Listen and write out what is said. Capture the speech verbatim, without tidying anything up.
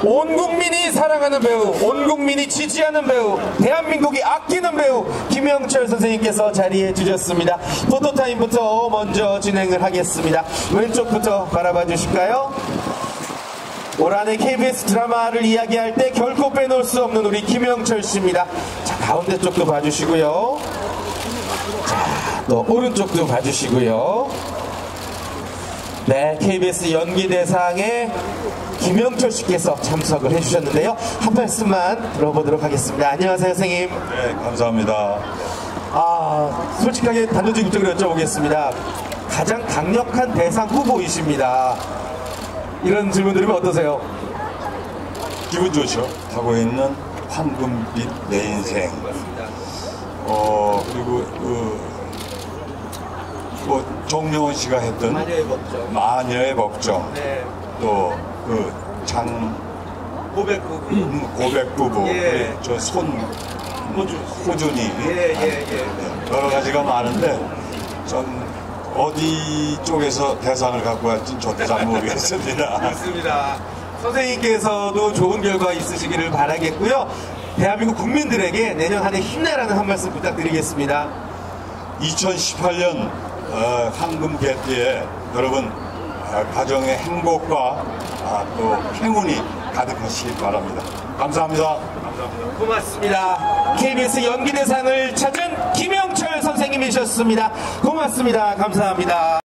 온 국민이 사랑하는 배우, 온 국민이 지지하는 배우, 대한민국이 아끼는 배우 김영철 선생님께서 자리해 주셨습니다. 포토타임부터 먼저 진행을 하겠습니다. 왼쪽부터 바라봐 주실까요? 올 한해 케이비에스 드라마를 이야기할 때 결코 빼놓을 수 없는 우리 김영철 씨입니다. 자, 가운데 쪽도 봐주시고요. 자, 또 오른쪽도 봐주시고요. 네, 케이비에스 연기대상에 김영철 씨께서 참석을 해주셨는데요. 한 말씀만 들어보도록 하겠습니다. 안녕하세요, 선생님. 네, 감사합니다. 아, 솔직하게 단도직입적으로 여쭤보겠습니다. 가장 강력한 대상 후보이십니다. 이런 질문 드리면 어떠세요? 기분 좋죠. 하고 있는 황금빛 내 인생. 어, 그리고 그 뭐 정명원 씨가 했던 마녀의 법정, 마녀의 법정. 네. 또 그 장 고백 부부, 음, 고백 부부, 예. 저 손 호주, 호준이 예, 예, 예. 여러 가지가 많은데 전 어디 쪽에서 대상을 갖고 갈지는 저도 잘 모르겠습니다. 맞습니다. 선생님께서도 좋은 결과 있으시기를 바라겠고요. 대한민국 국민들에게 내년 한 해 힘내라는 한 말씀 부탁드리겠습니다. 이천십팔 년 어, 황금 개띠에 여러분 어, 가정의 행복과 아, 또 행운이 가득하시길 바랍니다. 감사합니다. 감사합니다. 고맙습니다. 케이비에스 연기대상을 찾은 김영철 선생님이셨습니다. 고맙습니다. 감사합니다.